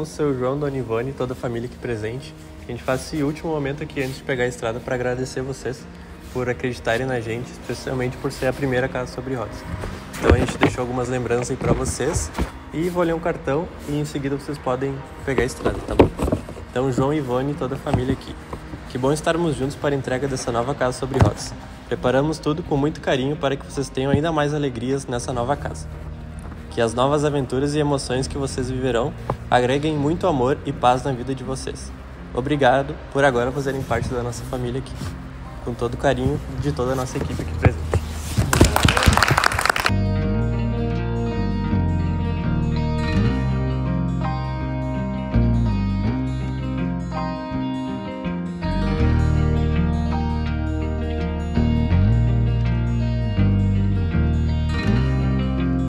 o seu João, Dona Ivone e toda a família aqui presente. A gente faz esse último momento aqui antes de pegar a estrada para agradecer vocês por acreditarem na gente, especialmente por ser a primeira casa sobre rodas. Então a gente deixou algumas lembranças aí para vocês e vou ler um cartão e em seguida vocês podem pegar a estrada, tá bom? Então João, Ivone e toda a família aqui. Que bom estarmos juntos para a entrega dessa nova casa sobre rodas. Preparamos tudo com muito carinho para que vocês tenham ainda mais alegrias nessa nova casa. Que as novas aventuras e emoções que vocês viverão agreguem muito amor e paz na vida de vocês. Obrigado por agora fazerem parte da nossa família aqui. Com todo o carinho de toda a nossa equipe aqui presente.